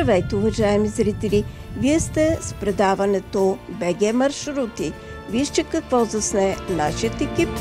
Здравейте, уважаеми зрители! Вие сте с предаването БГ Маршрути. Вижте какво засне нашият екип.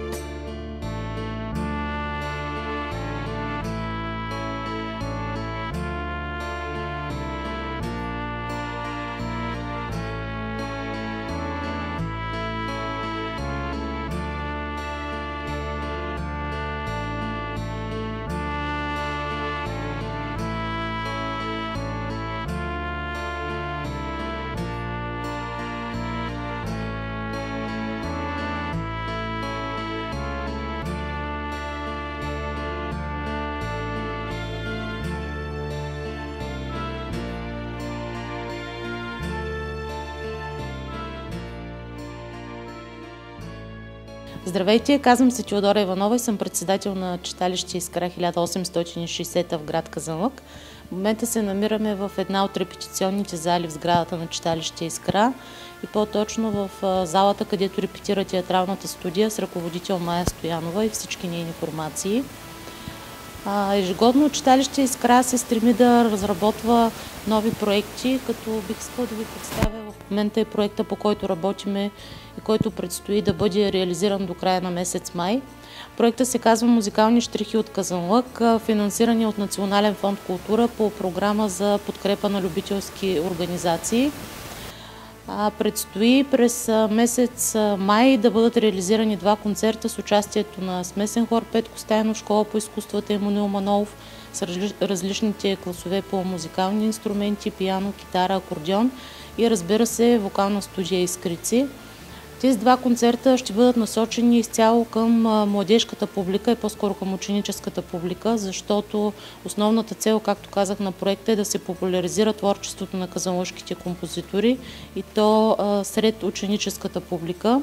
Здравейте, казвам се Теодора Иванова и съм председател на читалище Искра 1860 в град Казанлък. В момента се намираме в една от репетиционните зали в сградата на читалище Искра и по-точно в залата, където репетира театралната студия с ръководител Майя Стоянова и всички нейни формации. Ежегодно читалище Искра се стреми да разработва нови проекти, като бих искал да ви представя в момента и проекта, по който работиме и който предстои да бъде реализиран до края на месец май. Проектът се казва "Музикални щрихи от Казанлък", финансирани от Национален фонд култура по програма за подкрепа на любителски организации. Предстои през месец май да бъдат реализирани два концерта с участието на смесен хор Петко Стайнов, школа по изкуствата Емануил Манолов с различните класове по музикални инструменти, пиано, китара, акордеон и разбира се вокална студия Искрици. Тези два концерта ще бъдат насочени изцяло към младежката публика и по-скоро към ученическата публика, защото основната цел, както казах, на проекта е да се популяризира творчеството на казанлъшките композитори и то сред ученическата публика.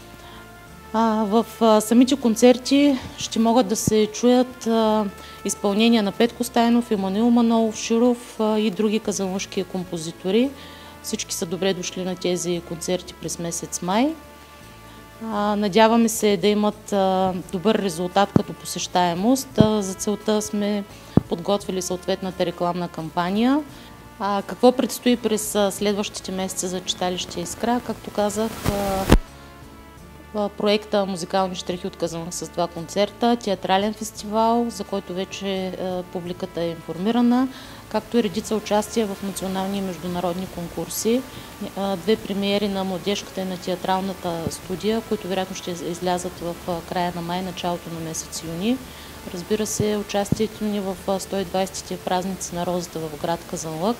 В самите концерти ще могат да се чуят изпълнения на Петко Стайнов, Емануил Манолов, Широв и други казанлъшки композитори. Всички са добре дошли на тези концерти през месец май. Надяваме се да имат добър резултат като посещаемост. За целта сме подготвили съответната рекламна кампания. Какво предстои през следващите месеци за читалище Искра? Както казах, проекта "Музикални щрихи от Казанлък" с два концерта, театрален фестивал, за който вече публиката е информирана, както и редица участия в национални и международни конкурси. Две премиери на младежката и на театралната студия, които вероятно ще излязат в края на май, началото на месец юни. Разбира се, участието ни в 120-те празници на розата в град Казанлък.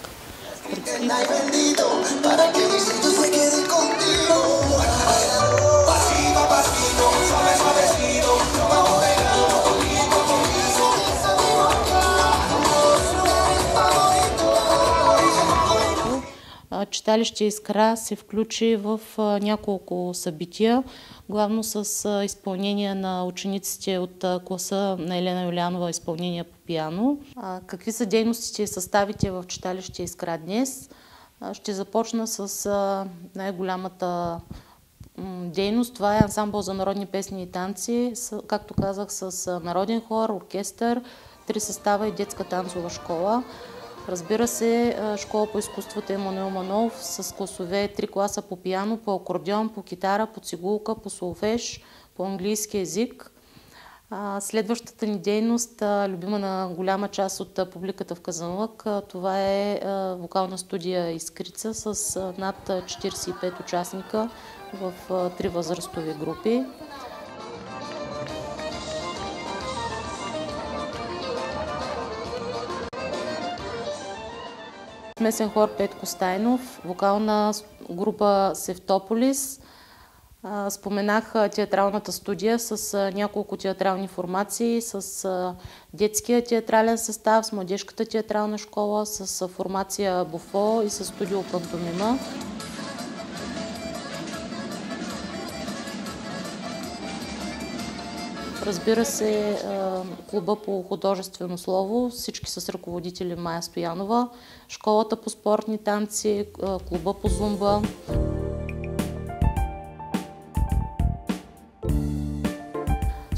Читалище Искра се включи в няколко събития, главно с изпълнение на учениците от класа на Елена Юлианова, изпълнение по пиано. Какви са дейностите и съставите в читалище Искра днес? Ще започна с най-голямата дейност. Това е ансамбъл за народни песни и танци, както казах, с народен хор, оркестър, 3 състава и детска танцова школа. Разбира се, школа по изкуствата Емануил Манолов с класове 3 класа по пиано, по акордеон, по китара, по цигулка, по солфеж, по английски език. Следващата ни дейност, любима на голяма част от публиката в Казанлък, това е вокална студия Искрица с над 45 участника в 3 възрастови групи. Смесен хор Петко Стайнов, вокална група Севтополис. Споменах театралната студия с няколко театрални формации, с детския театрален състав, с младежката театрална школа, с формация Буфо и с студио Пантомима. Разбира се, клуба по художествено слово, всички с ръководители Майя Стоянова, школата по спортни танци, клуба по зумба.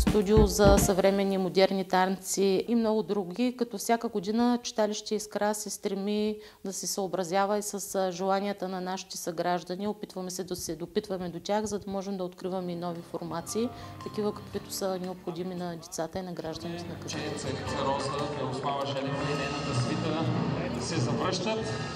студио за съвременни модерни танци и много други. Като всяка година читалище Искра се стреми да се съобразява и с желанията на нашите съграждани. Опитваме се да се допитваме до тях, за да можем да откриваме и нови формации, такива каквито са необходими на децата и на гражданите на Казанлък. Царица Роза, Мирослава Желева и нейната свита да се завръщат.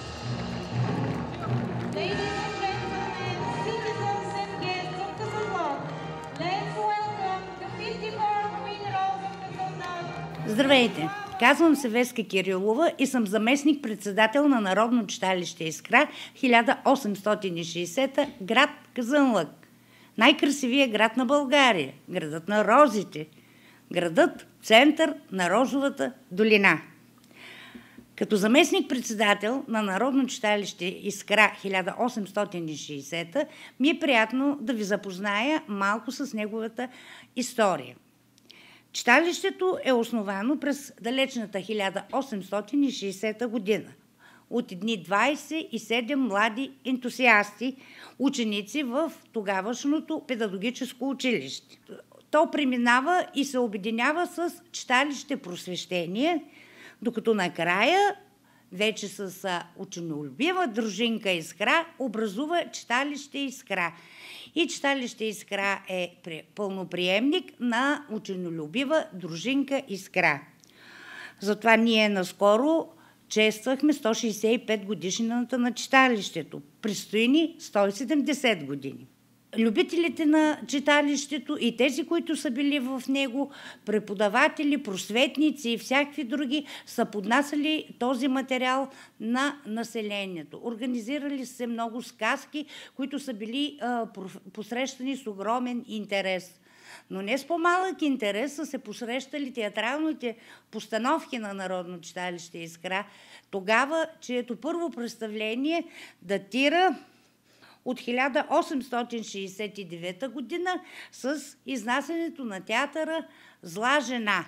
Здравейте! Казвам се Веска Кирилова и съм заместник-председател на Народно читалище Искра 1860, град Казанлък. Най-красивият град на България, градът на розите, градът център на Розовата долина. Като заместник-председател на Народно читалище Искра 1860, ми е приятно да ви запозная малко с неговата история. Читалището е основано през далечната 1860 година от едни 27 млади ентусиасти, ученици в тогавашното педагогическо училище. То преминава и се обединява с читалище Просвещение, докато накрая вече с ученолюбива дружинка Искра образува читалище Искра. И читалище Искра е пълноприемник на ученолюбива дружинка Искра. Затова ние наскоро чествахме 165 годишнината на читалището. Предстои ни 170 години. Любителите на читалището и тези, които са били в него, преподаватели, просветници и всякакви други, са поднасяли този материал на населението. Организирали се много сказки, които са били посрещани с огромен интерес. Но не с по-малък интерес са се посрещали театралните постановки на Народно читалище Искра, тогава, чието първо представление датира от 1869 година с изнасянето на театъра «Зла жена».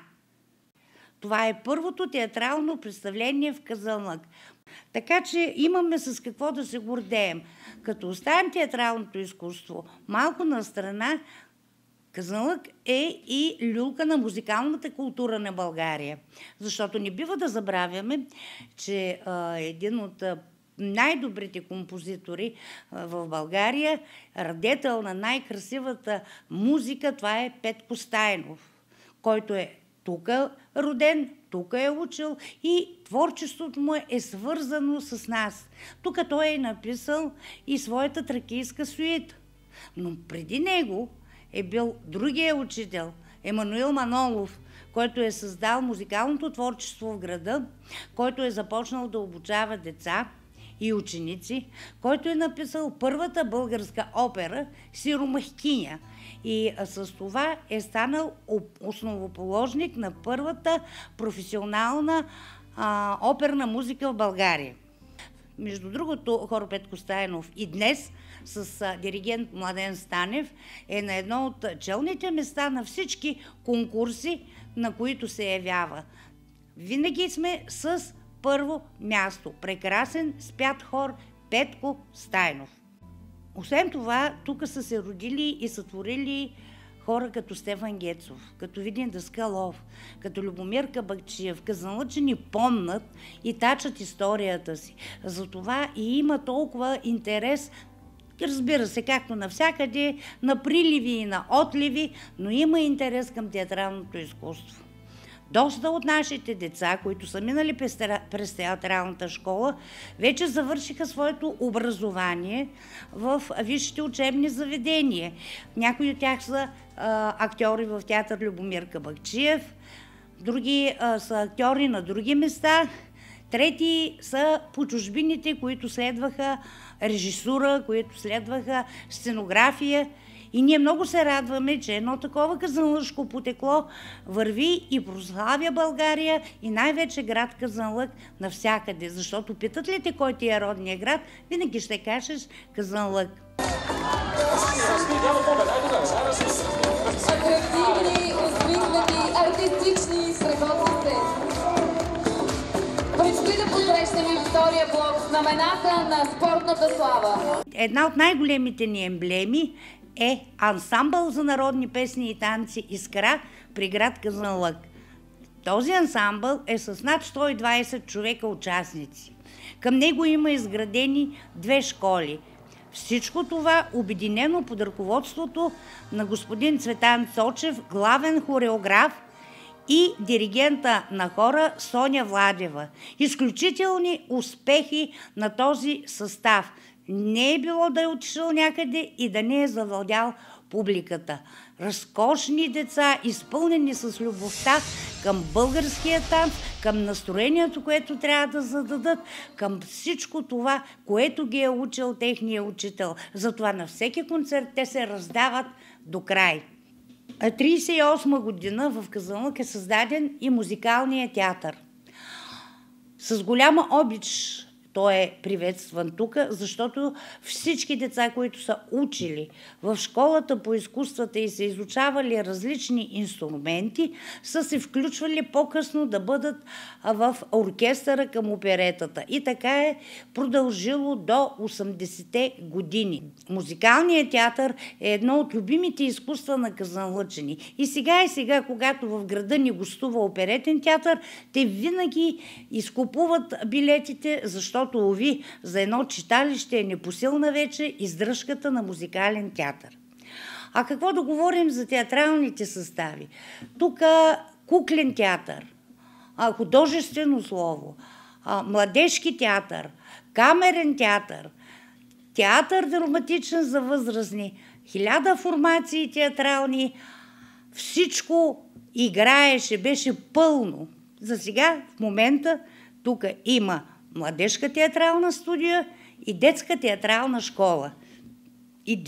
Това е първото театрално представление в Казанлък. Така че имаме с какво да се гордеем. Като оставим театралното изкуство малко на страна, Казанлък е и люлка на музикалната култура на България. Защото не бива да забравяме, че един от най-добрите композитори в България, радетел на най-красивата музика, това е Петко Стайнов, който е тук роден, тук е учил и творчеството му е свързано с нас. Тук той е написал и своята тракийска сюита. Но преди него е бил другия учител, Емануил Манолов, който е създал музикалното творчество в града, който е започнал да обучава деца и ученици, който е написал първата българска опера «Сиромахкиня». И с това е станал основоположник на първата професионална оперна музика в България. Между другото, хор Петко Стайнов и днес с диригент Младен Станев е на едно от челните места на всички конкурси, на които се явява. Винаги сме с първо място. Прекрасен спят хор Петко Стайнов. Освен това, тук са се родили и сътворили хора като Стефан Гецов, като Видин Даскалов, като Любомир Кабакчиев. Казанлъчани помнат и тачат историята си. Затова и има толкова интерес, разбира се, както навсякъде, на приливи и на отливи, но има интерес към театралното изкуство. Доста от нашите деца, които са минали през театралната школа, вече завършиха своето образование в висшите учебни заведения. Някои от тях са актьори в театър Любомир Кабакчиев, други са актьори на други места, трети са по чужбините, които следваха режисура, които следваха сценография. И ние много се радваме, че едно такова казанлъшко потекло върви и прославя България и най-вече град Казанлък навсякъде. Защото питат ли те кой ти е родния град, винаги ще кажеш Казанлък. Атрактивни, усмихнати, артистични, страхотни сцени. Предстои да посрещнем втория блок знамената на спортната слава. Една от най-големите ни емблеми е ансамбъл за народни песни и танци „Искра“ при град Казанлък. Този ансамбъл е с над 120 човека участници. Към него има изградени 2 школи. Всичко това обединено под ръководството на господин Цветан Цочев, главен хореограф, и диригента на хора Соня Владева. Изключителни успехи на този състав. Не е било да е отишъл някъде и да не е завладял публиката. Разкошни деца, изпълнени с любовта към българския танц, към настроението, което трябва да зададат, към всичко това, което ги е учил техния учител. Затова на всеки концерт те се раздават до край. 1938 година в Казанлък е създаден и музикалният театър. С голяма обич той е приветстван тук, защото всички деца, които са учили в школата по изкуствата и са изучавали различни инструменти, са се включвали по-късно да бъдат в оркестъра към оперетата. И така е продължило до 80-те години. Музикалният театър е едно от любимите изкуства на казанлъчани. И сега, когато в града ни гостува оперетен театър, те винаги изкупуват билетите, защото уви, за едно читалище е непосилна вече издръжката на музикален театър. А какво да говорим за театралните състави? Тук куклен театър, художествено слово, младежки театър, камерен театър, театър драматичен за възрастни, 1000 формации театрални, всичко играеше, беше пълно. За сега, в момента, тук има младежка театрална студия и детска театрална школа. И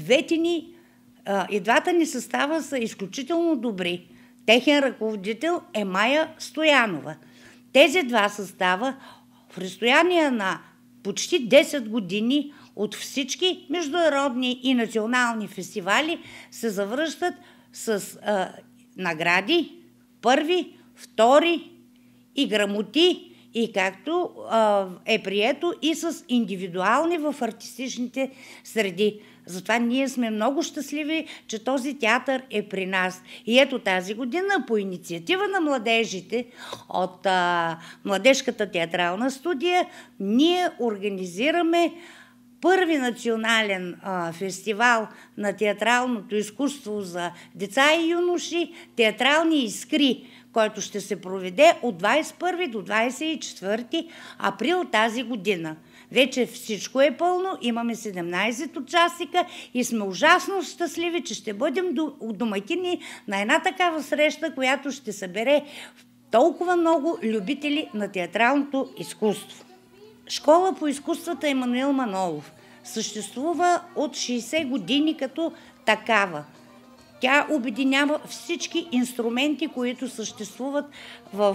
двата ни състава са изключително добри. Техен ръководител е Мая Стоянова. Тези 2 състава в разстояние на почти 10 години от всички международни и национални фестивали се завръщат с награди, 1, 2 и грамоти, и както е прието и с индивидуални в артистичните среди. Затова ние сме много щастливи, че този театър е при нас. И ето тази година по инициатива на младежите от Младежката театрална студия ние организираме първи национален фестивал на театралното изкуство за деца и юноши „Театрални искри“, който ще се проведе от 21 до 24 април тази година. Вече всичко е пълно, имаме 17 участника и сме ужасно щастливи, че ще бъдем домакини на една такава среща, която ще събере толкова много любители на театралното изкуство. Школа по изкуствата Емануил Манолов съществува от 60 години като такава. Тя обединява всички инструменти, които съществуват в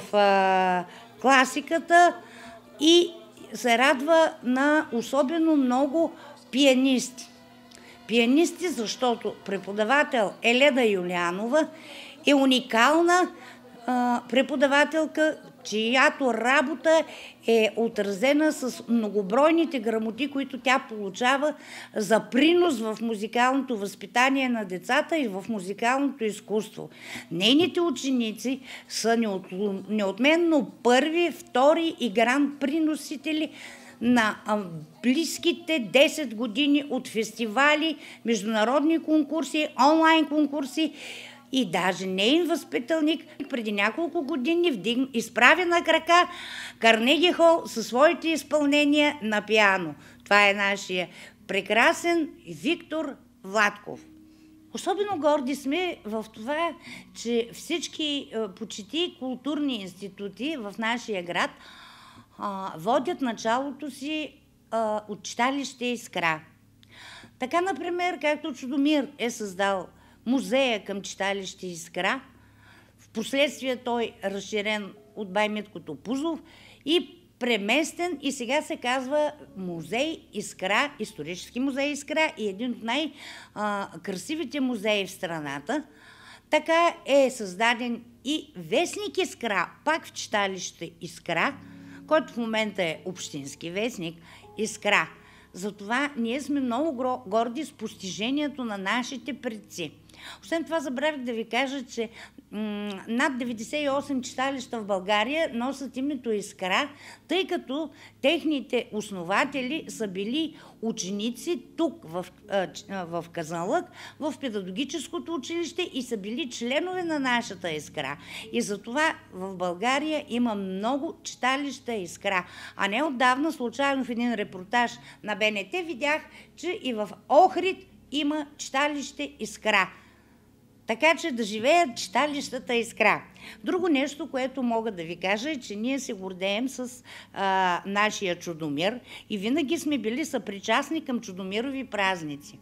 класиката и се радва на особено много пианисти. Пианисти, защото преподавател Еледа Юлианова е уникална преподавателка, чиято работа е отразена с многобройните грамоти, които тя получава за принос в музикалното възпитание на децата и в музикалното изкуство. Нейните ученици са неотменно първи, втори и гранд приносители на близките 10 години от фестивали, международни конкурси, онлайн конкурси. И даже нейн възпиталник преди няколко години изправи на крака Карнеги Хол със своите изпълнения на пиано. Това е нашия прекрасен Виктор Владков. Особено горди сме в това, че всички почти културни институти в нашия град водят началото си от читалище Искра. Така, например, както Чудомир е създал музея към читалище Искра, впоследствие той разширен от бай Митко Топузов и преместен и сега се казва музей Искра, исторически музей Искра и един от най-красивите музеи в страната. Така е създаден и вестник Искра, пак в читалище Искра, който в момента е общински вестник Искра. Затова ние сме много горди с постижението на нашите предци. Освен това забравих да ви кажа, че над 98 читалища в България носят името Искра, тъй като техните основатели са били ученици тук в Казанлък, в педагогическото училище и са били членове на нашата Искра. И затова в България има много читалища Искра. А не отдавна, случайно в един репортаж на БНТ, видях, че и в Охрид има читалище Искра. Така че да живеят читалищата Искра. Друго нещо, което мога да ви кажа, е, че ние се гордеем с нашия Чудомир и винаги сме били съпричастни към чудомирови празници.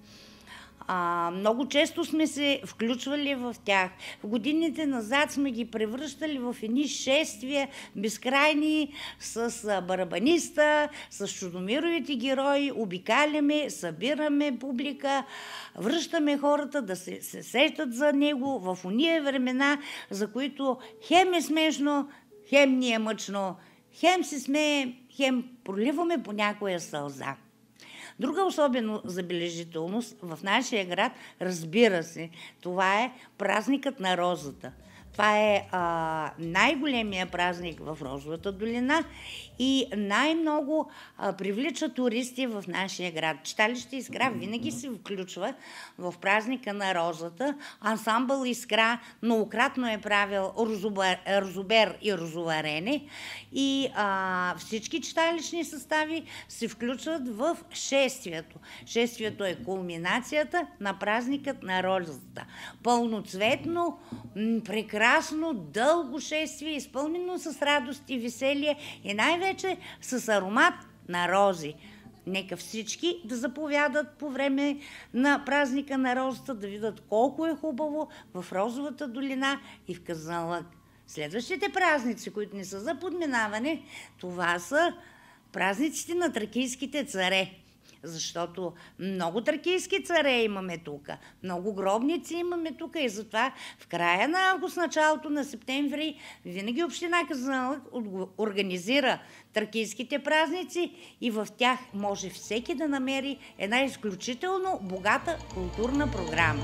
Много често сме се включвали в тях. В годините назад сме ги превръщали в едни шествия безкрайни с барабаниста, с чудомировите герои, обикаляме, събираме публика, връщаме хората да се сещат за него в ония времена, за които хем е смешно, хем ни е мъчно, хем се смеем, хем проливаме по някоя сълза. Друга особено забележителност в нашия град, разбира се, това е празникът на розата. Това е най-големия празник в Розовата долина и най-много привлича туристи в нашия град. Читалище Искра винаги се включва в празника на розата. Ансамбъл Искра многократно е правил розобер и розоварене и всички читалищни състави се включват в шествието. Шествието е кулминацията на празникът на розата. Пълноцветно, прекрасно, дълго шествие, изпълнено с радост и веселие и най-вече с аромат на рози. Нека всички да заповядат по време на празника на розата, да видят колко е хубаво в Розовата долина и в Казанлък. Следващите празници, които не са за подминаване, това са празниците на тракийските царе. Защото много тракийски царе имаме тук, много гробници имаме тук и затова в края на август, началото на септември винаги община Казанлък организира тракийските празници и в тях може всеки да намери една изключително богата културна програма.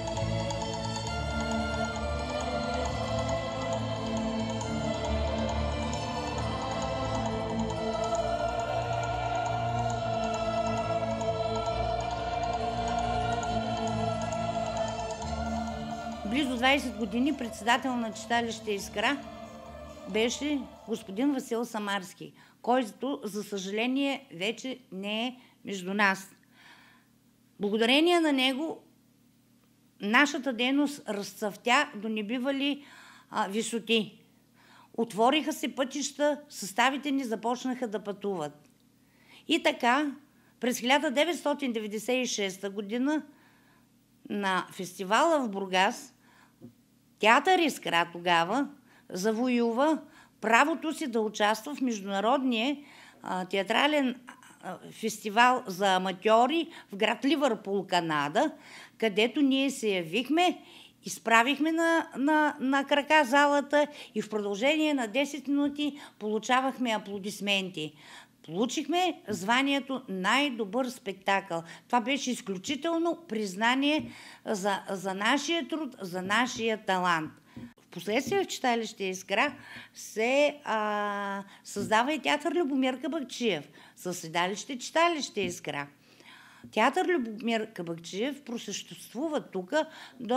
Близо 20 години председател на читалище Искра беше господин Васил Самарски, който, за съжаление, вече не е между нас. Благодарение на него нашата дейност разцъфтя до небивали висоти. Отвориха се пътища, съставите ни започнаха да пътуват. И така, през 1996 година на фестивала в Бургас театър Искра тогава завоюва правото си да участва в международния театрален фестивал за аматьори в град Ливърпул, Канада, където ние се явихме, изправихме на крака залата и в продължение на 10 минути получавахме аплодисменти. Получихме званието най-добър спектакъл. Това беше изключително признание за нашия труд, за нашия талант. Впоследствие в читалище Искра се създава и театър Любомир Кабакчиев със седалище читалище Искра. Театър Любомир Кабакчиев просъществува тук до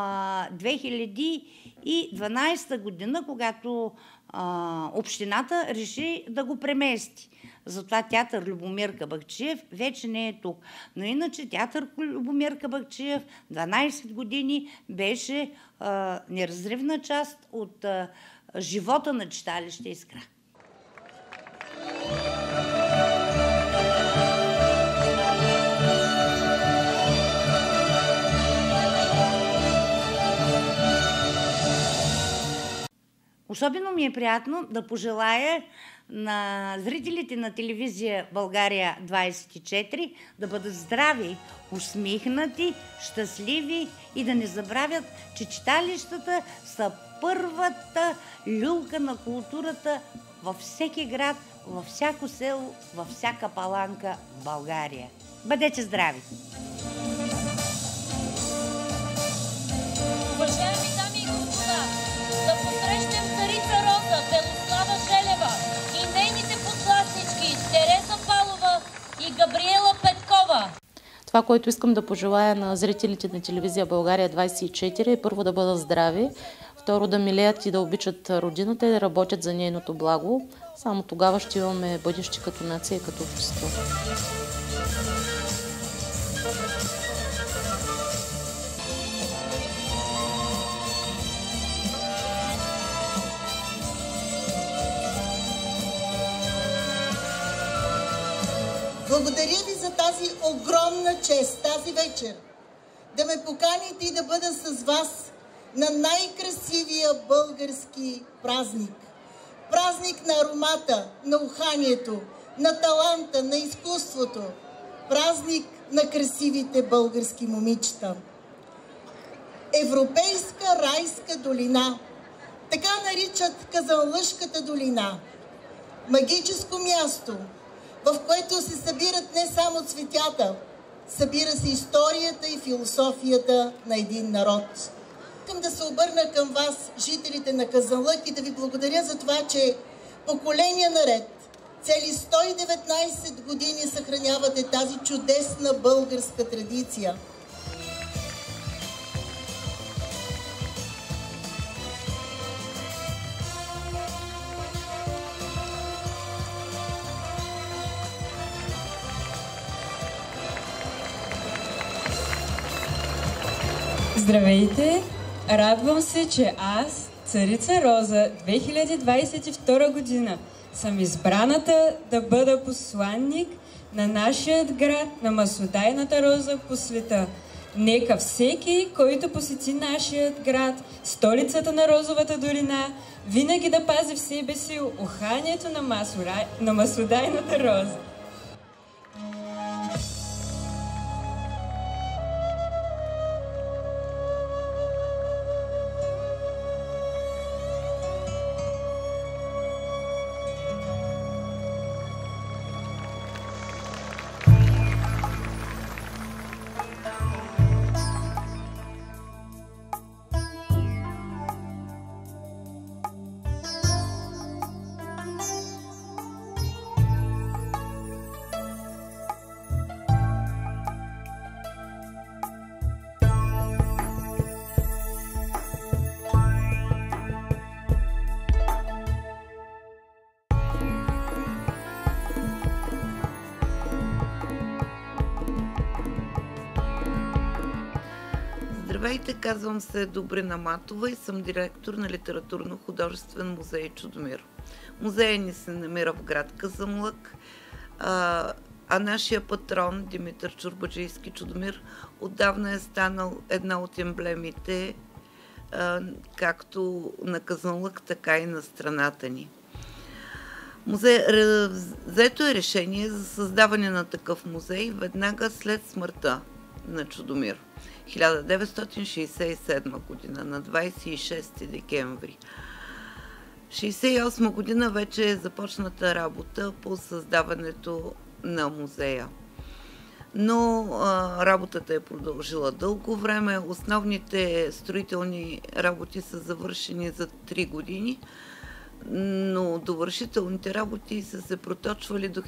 2012 година, когато общината реши да го премести. Затова театър Любомир Кабакчиев вече не е тук. Но иначе театър Любомир Кабакчиев 12 години беше неразривна част от живота на читалище Искра. Особено ми е приятно да пожелая на зрителите на телевизия България 24 да бъдат здрави, усмихнати, щастливи и да не забравят, че читалищата са първата люлка на културата във всеки град, във всяко село, във всяка паланка в България. Бъдете здрави! Уважаеми дами и господа, да посрещнем царица Роза Белослава Желева и нейните подгласнички Тереза Палова и Габриела Петкова. Това, което искам да пожелая на зрителите на телевизия България 24 е първо да бъдат здрави, второ да милеят и да обичат родината и да работят за нейното благо. Само тогава ще имаме бъдеще като нация и като общество. Благодаря ви за тази огромна чест, тази вечер, да ме поканите и да бъда с вас на най-красивия български празник. Празник на аромата, на уханието, на таланта, на изкуството. Празник на красивите български момичета. Европейска райска долина. Така наричат Казанлъшката долина. Магическо място, в което се събират не само цветята, събира се историята и философията на един народ. Искам да се обърна към вас, жителите на Казанлък, и да ви благодаря за това, че поколения наред, цели 119 години съхранявате тази чудесна българска традиция. Здравейте! Радвам се, че аз, царица Роза, 2022 година, съм избраната да бъда посланник на нашия град, на маслодайната роза по света. Нека всеки, който посети нашият град, столицата на Розовата долина, винаги да пази в себе си уханието на маслодайната роза. Здравейте, казвам се Добрина Матова и съм директор на Литературно-художествен музей Чудомир. Музеят ни се намира в град Казанлък, а нашия патрон Димитър Чорбаджийски Чудомир отдавна е станал една от емблемите както на Казанлък, така и на страната ни. Взето е решение за създаване на такъв музей веднага след смъртта на Чудомир. 1967 година, на 26 декември. 1968 година вече е започната работа по създаването на музея. Но работата е продължила дълго време. Основните строителни работи са завършени за 3 години, но довършителните работи са се проточвали до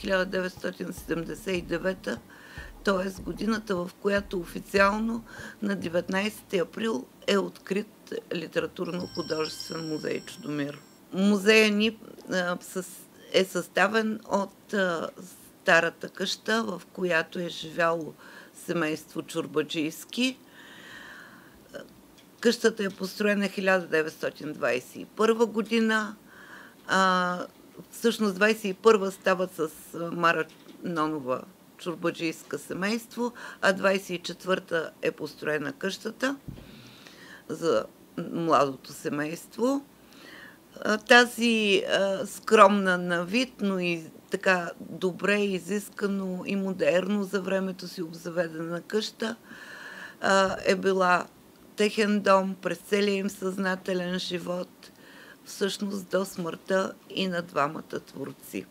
1979, т.е. годината, в която официално на 19 април е открит Литературно-художествен музей Чудомир. Музеят ни е съставен от старата къща, в която е живяло семейство Чорбаджийски. Къщата е построена 1921 година. Всъщност 21 стават с Мара Нонова Чорбаджийска семейство, а 24-та е построена къщата за младото семейство. Тази скромна на вид, но и така добре изискано и модерно за времето си обзаведена къща е била техен дом през целия им съзнателен живот. всъщност до смъртта и на двамата творци.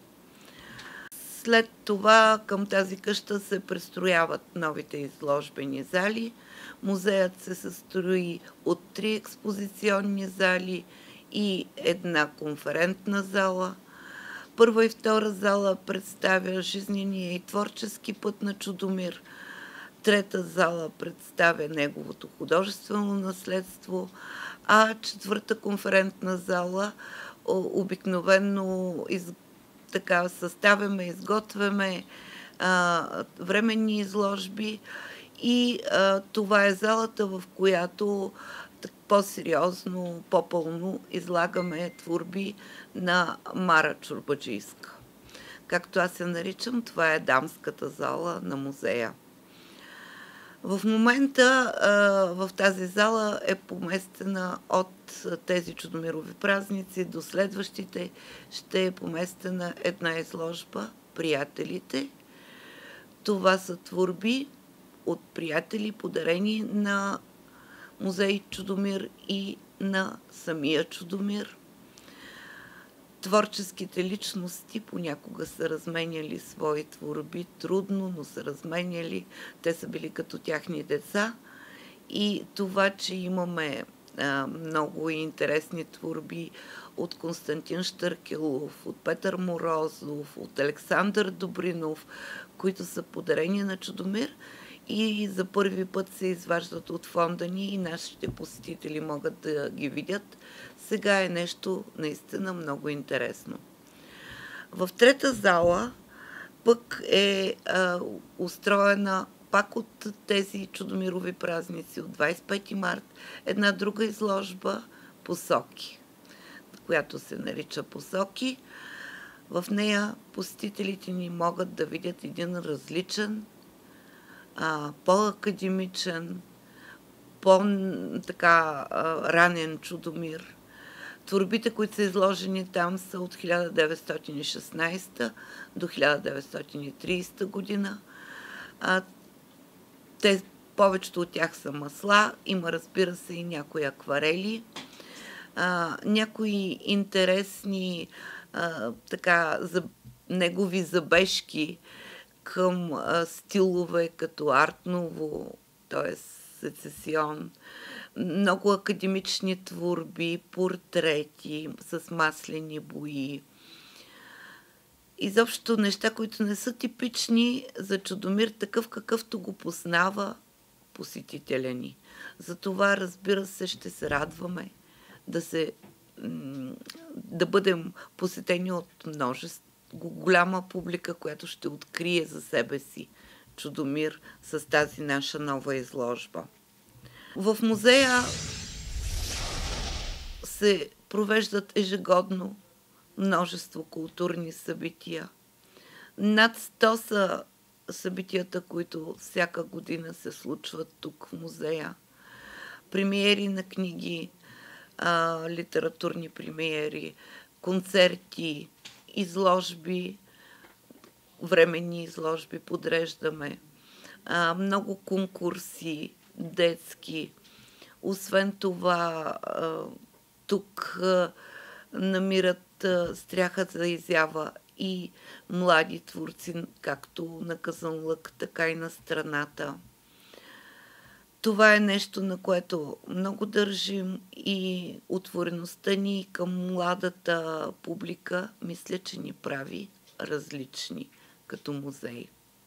След това към тази къща се пристрояват новите изложбени зали. Музеят се състои от 3 експозиционни зали и една конферентна зала. Първа и втора зала представя жизнения и творчески път на Чудомир. Трета зала представя неговото художествено наследство, а четвърта конферентна зала обикновено съставяме, изготвяме временни изложби и това е залата, в която по-сериозно, по-пълно излагаме творби на Мара Чорбаджийска. Както аз се наричам, това е дамската зала на музея. В момента в тази зала е поместена от тези Чудомирови празници до следващите ще е поместена една изложба «Приятелите». Това са творби от приятели, подарени на музей Чудомир и на самия Чудомир. Творческите личности понякога са разменяли свои творби, трудно, но са разменяли. Те са били като тяхни деца. И това, че имаме много интересни творби от Константин Щъркелов, от Петър Морозов, от Александър Добринов, които са подарени на Чудомир и за първи път се изваждат от фонда ни и нашите посетители могат да ги видят. Сега е нещо наистина много интересно. В трета зала пък е устроена пак от тези Чудомирови празници от 25 март една друга изложба «Посоки», която се нарича «Посоки». В нея посетителите ни могат да видят един различен, по-академичен, по-ранен Чудомир. Творбите, които са изложени там, са от 1916 до 1930 година. Повечето от тях са масла, има, разбира се, и някои акварели, някои интересни негови забежки към стилове като арт-нуво, т.е. сецесион, много академични творби, портрети с маслени бои. Изобщо неща, които не са типични за Чудомир, такъв какъвто го познава посетителя ни. Затова, разбира се, ще се радваме да бъдем посетени от голяма публика, която ще открие за себе си Чудомир с тази наша нова изложба. В музея се провеждат ежегодно множество културни събития. Над 100 са събитията, които всяка година се случват тук в музея. Премиери на книги, литературни премиери, концерти, изложби, временни изложби подреждаме, много конкурси, детски. Освен това, тук намират стряха за изява и млади творци, както на Казанлък, така и на страната. Това е нещо, на което много държим и отвореността ни към младата публика, мисля, че ни прави различни като музей.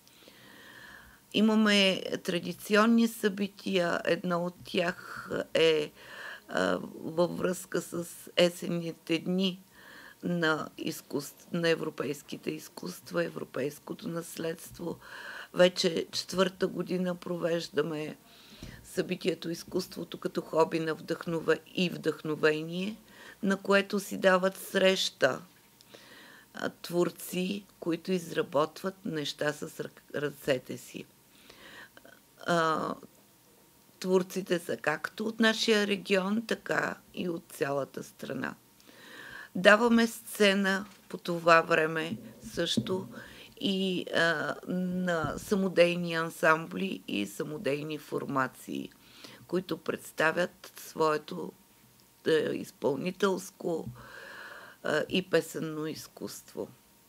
Имаме традиционни събития. Едно от тях е във връзка с есенните дни на европейските изкуства, европейското наследство. Вече 4-та година провеждаме събитието «Изкуството като хоби на вдъхновение», на което си дават среща творци, които изработват неща с ръцете си. Творците са както от нашия регион, така и от цялата страна. Даваме сцена по това време също и на самодейни ансамбли и самодейни формации, които представят своето изпълнителско и песенно изкуство.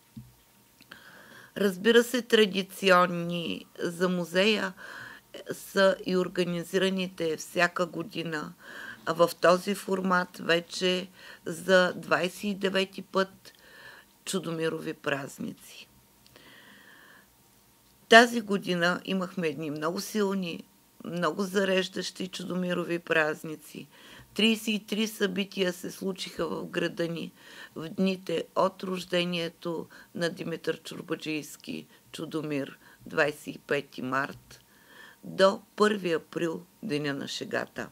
Разбира се, традиционни за музея са и организираните всяка година в този формат вече за 29-ти път Чудомирови празници. Тази година имахме едни много силни, много зареждащи Чудомирови празници. 33 събития се случиха в града ни в дните от рождението на Димитър Чорбаджийски Чудомир, 25 март, до 1 април, Деня на шегата.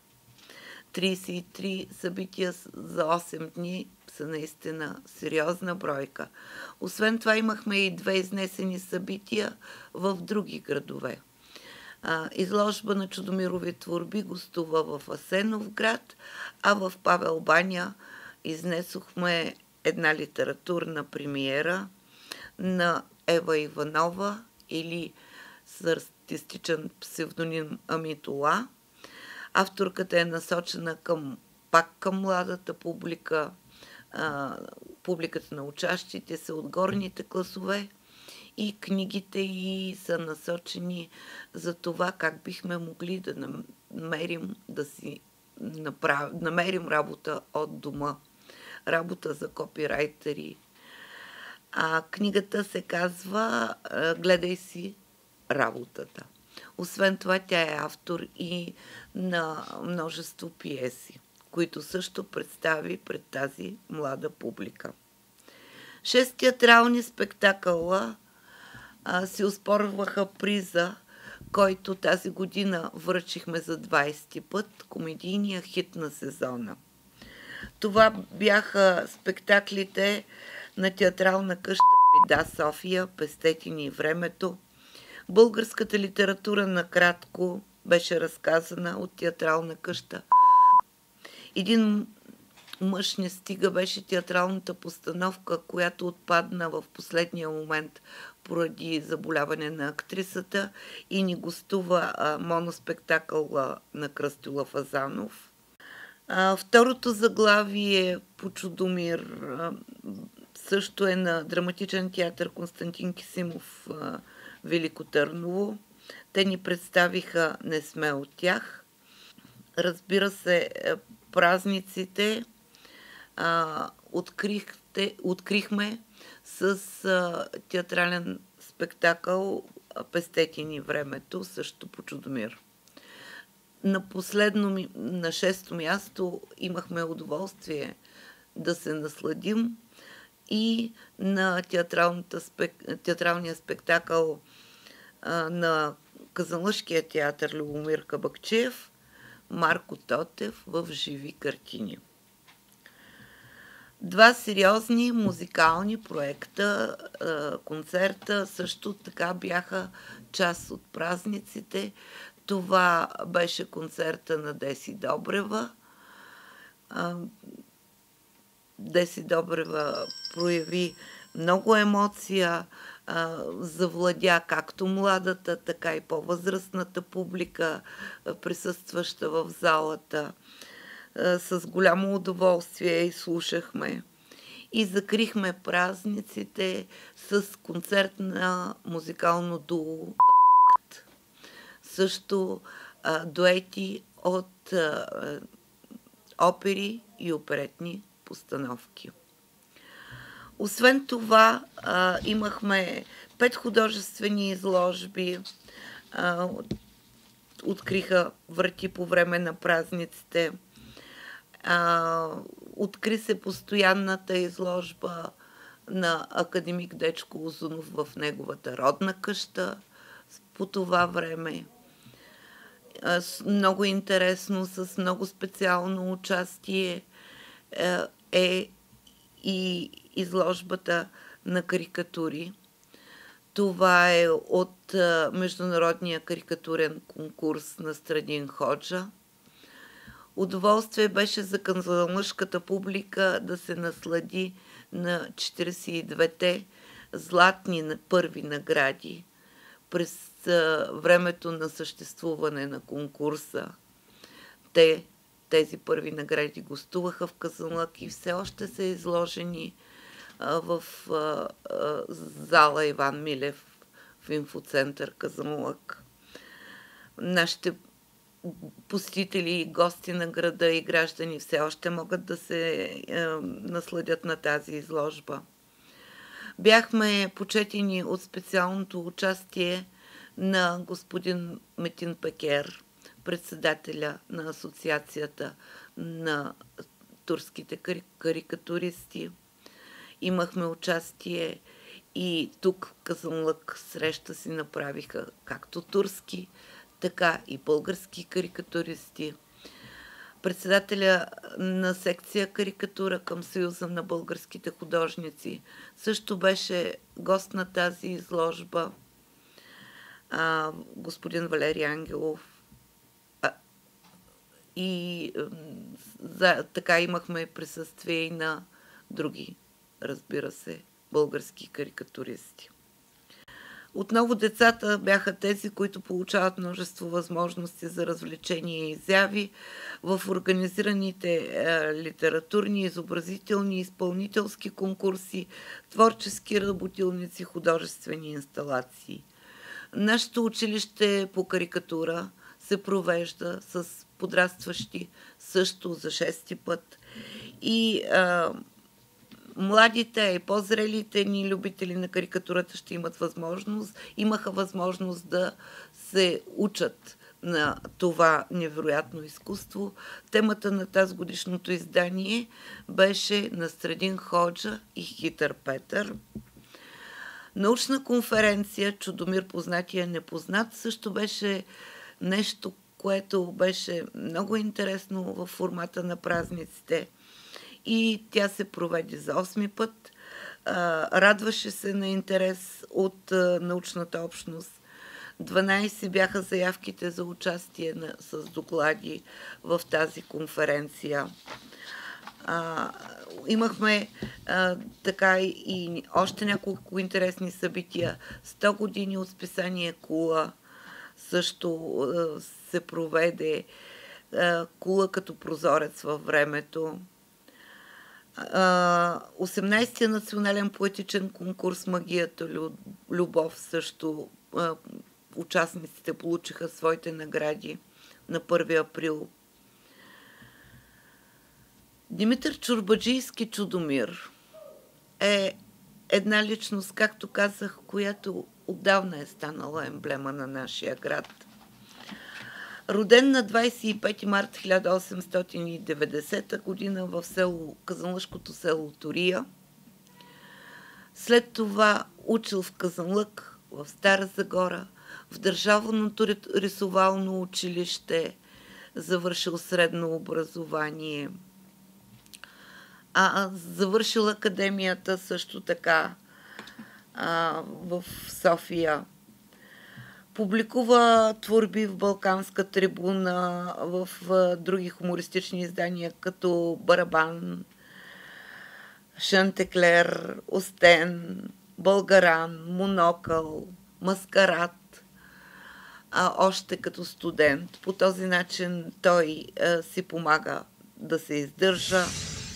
33 събития за 8 дни са наистина сериозна бройка. Освен това имахме и 2 изнесени събития в други градове. Изложба на Чудомирови творби гостува в Асеновград, а в Павел баня изнесохме една литературна премиера на Ева Иванова или с артистичен псевдоним Амитола. Авторката е насочена пак към младата публика. Публиката на учащите се от горните класове и книгите й са насочени за това как бихме могли да намерим работа от дома. Работа за копирайтери. Книгата се казва "Гледай си работата". Освен това, тя е автор и на множество пиеси, които също представи пред тази млада публика. 6 театрални спектакъла си оспорваха приза, който тази година връчихме за 20-ти път, комедийния хит на сезона. Това бяха спектаклите на театрална къща "Меда" София, "Пестете ни времето". Българската литература накратко беше разказана от театрална къща. "Един мъж не стига" беше театралната постановка, която отпадна в последния момент поради заболяване на актрисата и ни гостува моноспектакъл на Кръстюла Фазанов. Второто заглавие по Чудомир също е на Драматичен театър "Константин Кисимов", Велико Търново. Те ни представиха "Не сме от тях". Разбира се, празниците открихме с театрален спектакъл "Пестете ни времето", също по Чудомир. На 6-то място имахме удоволствие да се насладим и на театралния спектакъл на Казанлъшкия театър Любомир Кабакчиев "Марко Тотев в живи картини". 2 сериозни музикални проекта, концерта също така бяха част от празниците. Това беше концерта на Деси Добрева. Деси Добрева прояви много емоция, завладя както младата, така и по-възрастната публика, присъстваща в залата. С голямо удоволствие изслушахме и закрихме празниците с концерт на музикално дуо "Акт". Също дуети от опери и оперетни постановки. Освен това, имахме 5 художествени изложби, откриха врати по време на празниците. Откри се постоянната изложба на академик Дечко Узунов в неговата родна къща по това време. Много интересно, с много специално участие е и изложбата на карикатури. Това е от Международния карикатурен конкурс на Страдин Ходжа. Удоволствие беше за казанлъшката публика да се наслади на 42-те златни първи награди през времето на съществуване на конкурса. тези първи награди гостуваха в Казанлък и все още са изложени в зала Иван Милев в инфоцентър Казанлък. Нашите посетители и гости на града и граждани все още могат да се насладят на тази изложба. Бяхме почетени от специалното участие на господин Метин Пекер, председателя на Асоциацията на турските карикатуристи. Имахме участие и тук в Казанлък среща си направиха както турски, така и български карикатуристи. Председателя на секция карикатура към Съюза на българските художници също беше гост на тази изложба, господин Валерий Ангелов. И така имахме присъствие и на други, разбира се, български карикатуристи. Отново децата бяха тези, които получават множество възможности за развлечения и изяви в организираните литературни, изобразителни, изпълнителски конкурси, творчески работилници, художествени инсталации. Нашето училище по карикатура се провежда с подрастващи също за 6-ти път. И младите и по-зрелите ни любители на карикатурата ще имаха възможност да се учат на това невероятно изкуство. Темата на тази годишното издание беше Настрадин Ходжа и Хитър Петър. Научна конференция Чудомир познатия непознат също беше нещо, което беше много интересно в формата на празниците. И тя се проведе за 8-ми път. Радваше се на интерес от научната общност. 12 бяха заявките за участие с доклади в тази конференция. Имахме така и още няколко интересни събития. 100 години от списание Кула също се проведе. Кула като прозорец във времето. 18-я национален поетичен конкурс Магията Любов също участниците получиха своите награди на 1 април. Димитър Чорбаджийски Чудомир е една личност, както казах, която отдавна е станала емблема на нашия град. Роден на 25 март 1890 година в казанлъшкото село Турия. След това учил в Казанлък, в Стара Загора, в Държавното рисовално училище, завършил средно образование. Завършил академията също така в София. Публикува творби в Балканска трибуна, в други хумористични издания, като Барабан, Шантеклер, Остен, Българан, Монокъл, Маскарад, още като студент. По този начин той си помага да се издържа.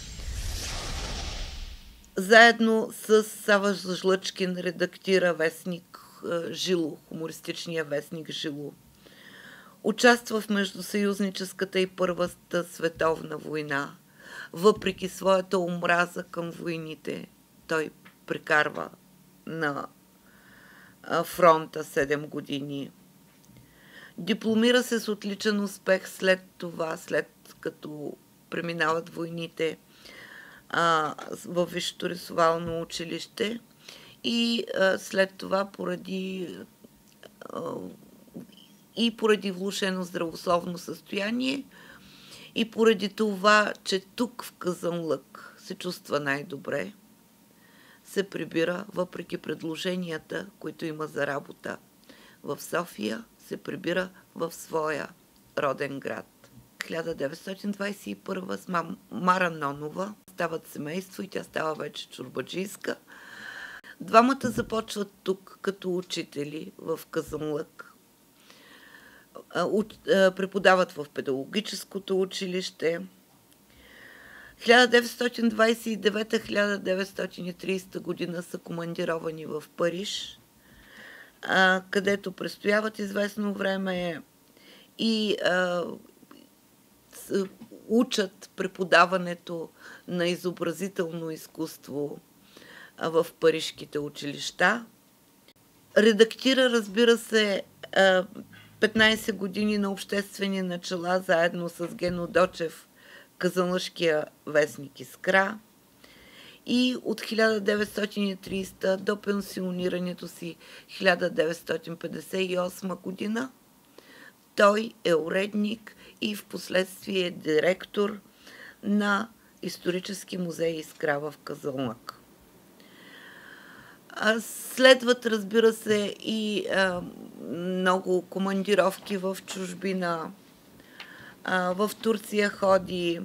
Заедно с Сава Жлъчкин редактира вестник Жило, хумористичния вестник Жило. Участва в Междусъюзническата и Първата световна война. Въпреки своята омраза към войните, той прекарва на фронта 7 години. Дипломира се с отличен успех след като преминават войните във Висшето рисовално училище и след това поради влошено здравословно състояние и поради това, че тук в Казанлък се чувства най-добре, се прибира, въпреки предложенията, които има за работа в София, се прибира в своя роден град. 1921 с Мара Нонова стават семейство и тя става вече чорбаджийска. Двамата започват тук като учители в Казанлък. преподават в педагогическото училище. 1929-1930 година са командировани в Париж, където престояват известно време и учат преподаването на изобразително изкуство в парижките училища. Редактира, разбира се, 15 години на обществени начала, заедно с Гено Дочев, казанлъшкия вестник Искра. И от 1930 до пенсионирането си 1958 година той е уредник и в последствие директор на исторически музей Искра в Казанлък. Следват, разбира се, и много командировки в чужбина. В Турция ходи,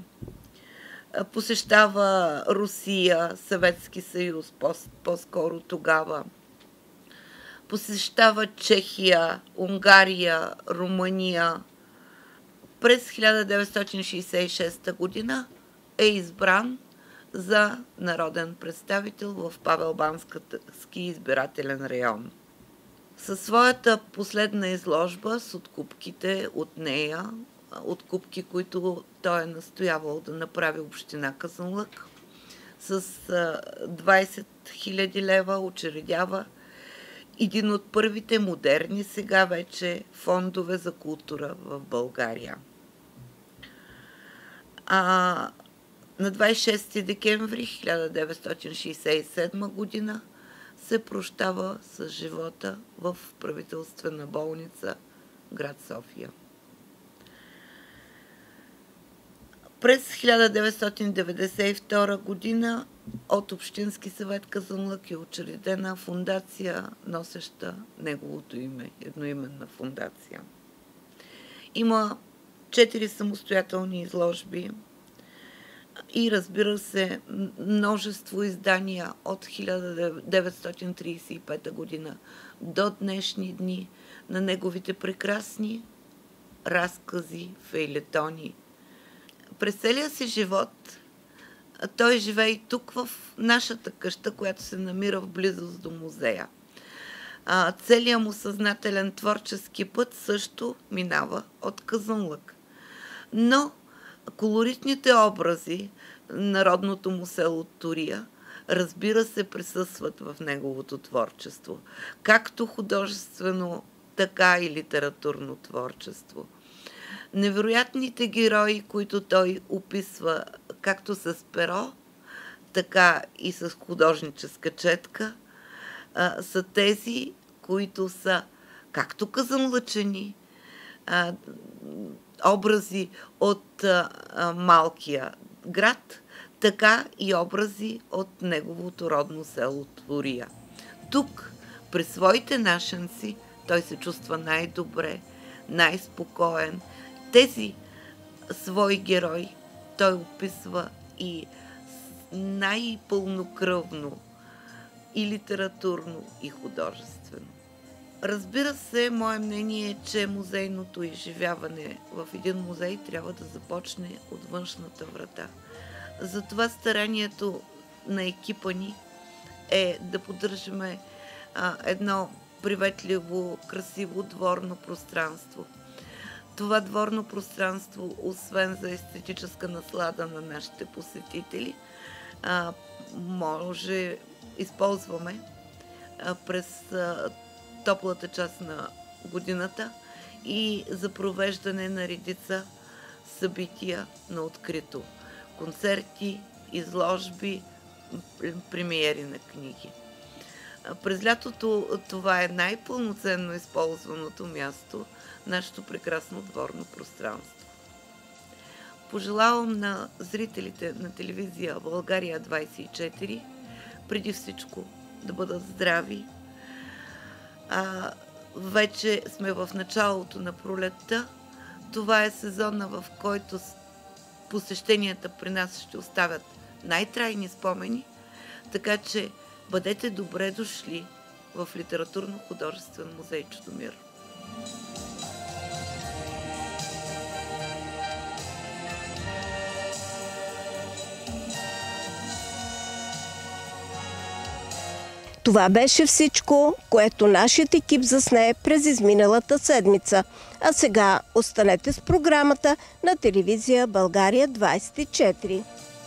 посещава Русия, Съветски съюз, по-скоро тогава. Посещава Чехия, Унгария, Румъния. През 1966 година е избран за народен представител в Павел-Бански избирателен район. Със своята последна изложба с откупките от нея, откупки, които той е настоявал да направи община Казанлък, с 20 000 лева учредява един от първите модерни сега вече фондове за култура в България. На 26 декември 1967 година се прощава с живота в правителствена болница град София. През 1992 година от Общински съвет Казанлък е учредена фундация, носеща неговото име, едноименна фундация. Има 4 самостоятелни изложби и, разбира се, множество издания от 1935 година до днешни дни на неговите прекрасни разкази, фейлетони. През целия си живот той живее и тук в нашата къща, която се намира в близост до музея. Целият му съзнателен творчески път също минава от Казанлък. Но колоритните образи на родното му село Турия, разбира се, присъстват в неговото творчество. Както художествено, така и литературно творчество. Невероятните герои, които той описва както с перо, така и с художническа четка, са тези, които са както казанлъчани, образи от малкия град, така и образи от неговото родно село Турия. Тук, при своите нашенци, той се чувства най-добре, най-спокоен. Тези свои герои той описва и най-пълнокръвно, и литературно, и художествено. Разбира се, мое мнение е, че музейното изживяване в един музей трябва да започне от външната врата. Затова старанието на екипа ни е да поддържаме едно приветливо, красиво дворно пространство. Това дворно пространство, освен за естетическа наслада на нашите посетители, използваме през топлата част на годината и за провеждане на редица събития на открито. Концерти, изложби, премиери на книги. През лятото това е най-пълноценно използваното място, нашето прекрасно дворно пространство. Пожелавам на зрителите на телевизия България 24 преди всичко да бъдат здрави. Вече сме в началото на пролетта. Това е сезона, в който посещенията при нас ще оставят най-трайни спомени, така че бъдете добре дошли в Литературно-художествен музей Чудомир. Това беше всичко, което нашият екип засне през изминалата седмица. А сега останете с програмата на телевизия България 24.